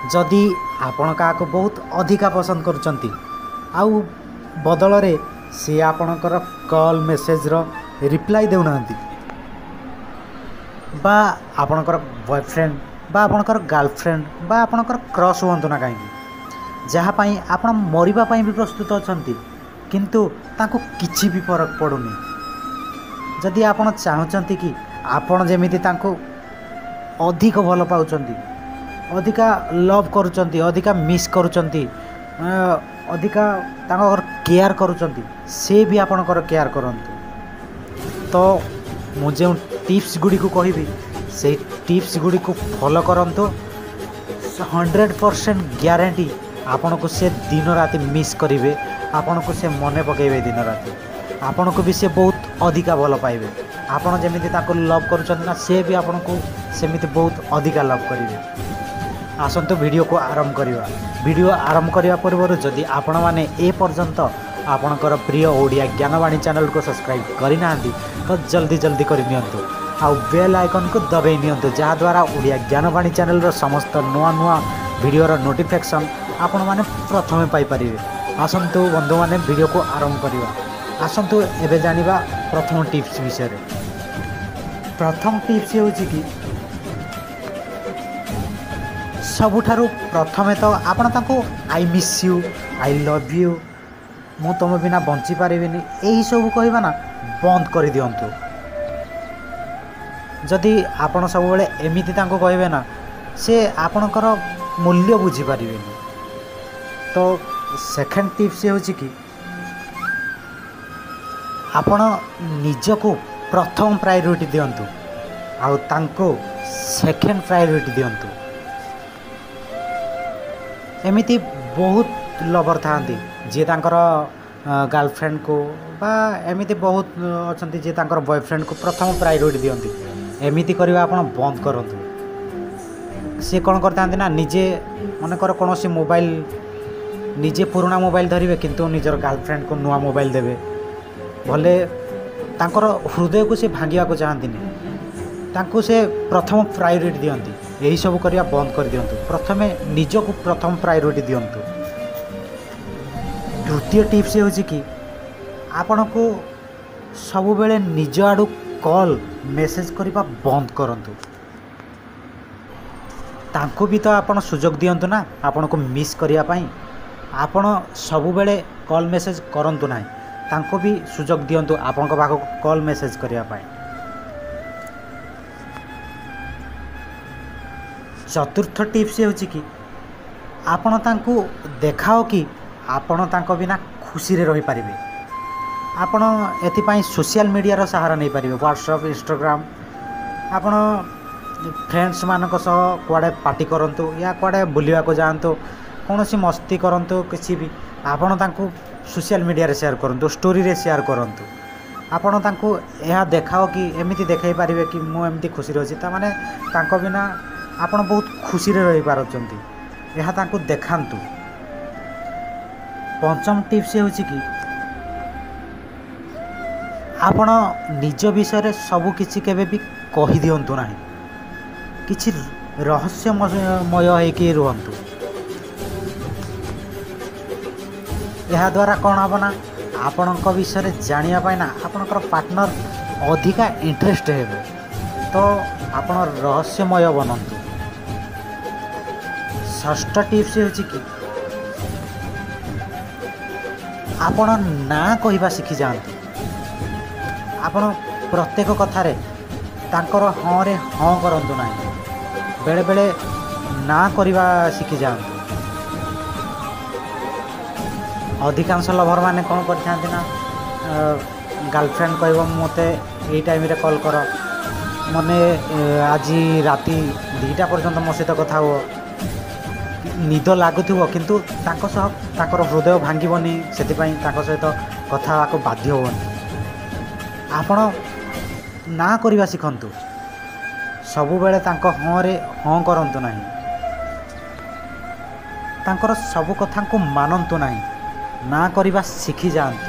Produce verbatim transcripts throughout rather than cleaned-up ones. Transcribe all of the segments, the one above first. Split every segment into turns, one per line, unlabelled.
जदि आपण क्या बहुत अधिका पसंद करुँच आउ बदल रे सी आपणकर कॉल मेसेज रो रिप्लाई देउना बा आपणकर बॉयफ्रेंड बा आपणकर गर्लफ्रेंड बा आपणकर क्रश हुंतु ना कहीं जहाँपाई आपण मरिबा पाई भी प्रस्तुत अछंती किंतु ताको किछि भी फरक पड़ुनी। जदि आपण चाहूचंती कि आपण जेमिति ताको अधिक भल पाउचंती अधिका लव करुचंती अधिका मिस करुचंती अधिका तांकर केयर करुचंती से भी आपणकर केयर करंतु। तो मुझे टिप्स गुड़ी को कहबी से टिप्स गुड़ी को फॉलो करंतु हंड्रेड परसेंट ग्यारंटी आपण को से दिन राति मिस करेंगे आपण को से मन पकेबे दिन राति आपण को भी से बहुत अधिका भल पाइबे आपण जेमिति ताको लव करुचंती ना से भी आपण को सेमिति बहुत अधिका लव करेंगे। आसंतु वीडियो को आरंभ करिवा। वीडियो आरंभ करिवा पूर्व जदि आपण माने ए पर्यंत आपणकर प्रिय ओडिया ज्ञानवाणी चैनल को सब्सक्राइब करि नांती तो जल्दी जल्दी करि नियंतु आउ बेल आइकन को दबाई नियंतु जहाँ द्वारा ओडिया ज्ञानवाणी चैनल रो समस्त नुआ नुआ वीडियो रो नोटिफिकेशन आपण माने प्रथमे पाई परिबे। आसंतु बंधु माने वीडियो को आरंभ करिवा। आसंतु एबे जानिबा प्रथम टिप्स विषय रे। प्रथम टिप्स होछि कि सबुठारु प्रथमे तो आपण ताको I miss you I love you मु तुम बिना बंची पारिबिनी यही सब कहबा ना बंद कर दियंतु। जदि आपण सब बेले एमिति तांको कहबे ना से आपणकर मूल्य बुझी पारिबेनी। तो सेकेंड टिप्स होछि कि आपण निजको प्रथम प्रायोरिटी दियंतु आउ तांको सेकेंड प्रायोरिटी दियंतु। एमिति बहुत लवर थांती जी तांकर गर्लफ्रेंड को बा एमिति बहुत अछंती जी तांकर बॉयफ्रेंड को प्रथम प्रायोरिटी दियंती। एमिति करबा आपण बंद करंतु। से कोन करतांती ना निजे मनकर कोनोसी मोबाइल निजे पुराना मोबाइल धरिबे किंतु निजर गर्लफ्रेंड को नुआ मोबाइल देबे भले तांकर हृदय को से भांगिया को चाहंतीनी तांको से प्रथम प्रायोरिटी दियंती। यही सब करिया बंद कर दियंतु। प्रथमे निज को प्रथम प्रायोरिटी दियंतु। तृतीय टिप्स होछि कि आपण को सब बेले निज आडू कॉल मेसेज करबा बंद करंतु। तांको भी तो आपण सुजोग दियंतु ना आपण को मिस करिया पई आपण सब बेले कॉल मेसेज करंतु नाही तांको भी सुजोग दियंतु आपण को बाको कॉल मेसेज करिया पई। चतुर्थ टिप्स होछि कि आपण तांको देखाओ कि आपण तांको बिना खुशी रे रही पारिबे। आपण एथि पई सोशल मीडिया रो सहारा नहीं पारिबे। व्हाट्सएप इंस्टाग्राम आपण फ्रेंड्स मानक सह कुआडे पार्टी करंतु या कुआडे बुलिया को जानतु कोनोसी मस्ती करंतु किछि भी आपण तांको सोशल मीडिया रे शेयर करंतु स्टोरी रे शेयर करंतु। आपण तांको यह देखाओ कि एमिति देखाई पारिबे कि मु एमिति खुशी रहछि ता माने तांको बिना आपण बहुत खुशी रे रही पारछंती यह तांको देखांतु। पंचम टिप्स होछि कि आपण निज विषय सब किछि केबे भी कहि दियंतु नाही किछि रहस्यमय होइकि रुहंतु। यह द्वारा कौन हम ना आपणक विषय जानिया पाई ना आपणकर पार्टनर अधिका इंटरेस्ट हेबे तो आपण रहस्यमय बनंतु। षष्ठ टिप्स होछि कि आपण ना कहवा शिखी जातु। आपण प्रत्येक कथारे तांकर हाँ रे हाँ करंतु नाही बेले बेले ना करवा शिखी जातु। अधिकांश लभर माने कौन करथांती ना गर्लफ्रेंड कहब मते एई टाइम रे कॉल कर मने आज राति दुईटा पर्यंत मो सहित कथा हो निद लगुव किंतु तांको सह तांकर हृदय भांगीबनी सेतिपई तांको सहित कथा को बाध्य होनी। आपण ना करवा शिखंतु सबु बेले तांको हाँ रे हाँ करंतु नाही तांकर सब कथा को मानंतु नाही ना करवा शिखी जातु।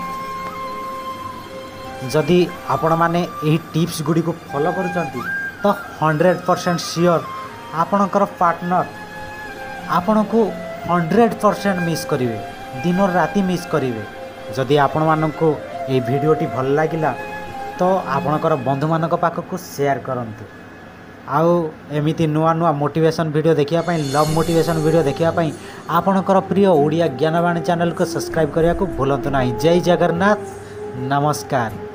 जदि आपण माने यही टिप्स गुडी को फॉलो करूचंती तो हंड्रेड परसेंट श्योर आपणकर पार्टनर आपण को हंड्रेड परसेंट मिस करेंगे दिन राति मिस करेंगे। जदि आपण मानक ये भिडटी भल लगिला तो आपणकर बंधु मान पाखक शेयर करंतु। आउ एमिति नुआ नुआ मोटिवेशन वीडियो देखिया लव मोटिवेशन वीडियो देखिया आपणकर प्रिय ओडिया ज्ञानवाणी चैनल को सब्सक्राइब करने को भूलंतु नहीं। जय जगन्नाथ, नमस्कार।